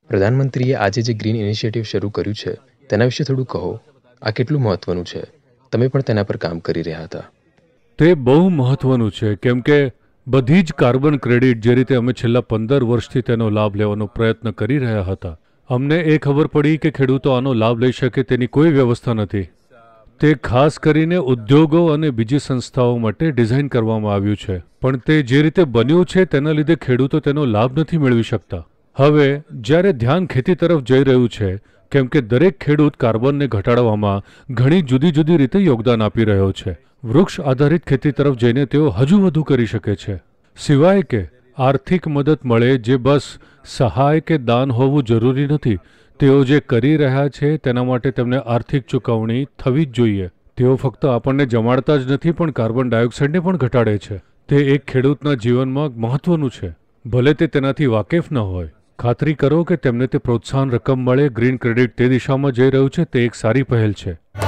પ્રધાનમંત્રીએ આજે જે ગ્રીન ઇનિશિયેટિવ શરૂ કર્યું છે તેના વિશે થોડું કહો. આ કેટલું મહત્વનું છે? તમે પણ તેના પર કામ કરી રહ્યા હતા. તે બહુ મહત્વનું છે કેમ કે બધી જ કાર્બન ક્રેડિટ જે રીતે અમે છેલ્લા 15 વર્ષથી તેનો લાભ લેવાનો પ્રયત્ન કરી રહ્યા હતા, અમને એ ખબર પડી કે ખેડૂતો આનો લાભ લઈ શકે તેની કોઈ વ્યવસ્થા નથી. તે ખાસ કરીને ઉદ્યોગો અને બીજી સંસ્થાઓ માટે ડિઝાઇન કરવામાં આવ્યું છે, પણ તે જે રીતે બન્યું છે તેના લીધે ખેડૂતો તેનો લાભ નથી મેળવી શકતા. હવે જ્યારે ધ્યાન ખેતી તરફ જઈ રહ્યું છે, કેમ કે દરેક ખેડૂત કાર્બનને ઘટાડવામાં ઘણી જુદી જુદી રીતે યોગદાન આપી રહ્યો છે, વૃક્ષ આધારિત ખેતી તરફ જઈને તેઓ હજુ વધુ કરી શકે છે. સિવાય કે આર્થિક મદદ મળે જે બસ સહાય કે દાન હોવું જરૂરી નથી. તેઓ જે કરી રહ્યા છે તેના માટે તેમને આર્થિક ચૂકવણી થવી જ જોઈએ. તેઓ ફક્ત આપણને જમાડતા જ નથી પણ કાર્બન ડાયોક્સાઇડને પણ ઘટાડે છે. તે એક ખેડૂતના જીવનમાં મહત્વનું છે, ભલે તે તેનાથી વાકેફ ન હોય. ખાતરી કરો કે તેમને તે પ્રોત્સાહન રકમ મળે. ગ્રીન ક્રેડિટ તે દિશામાં જઈ રહ્યું છે, તે એક સારી પહેલ છે.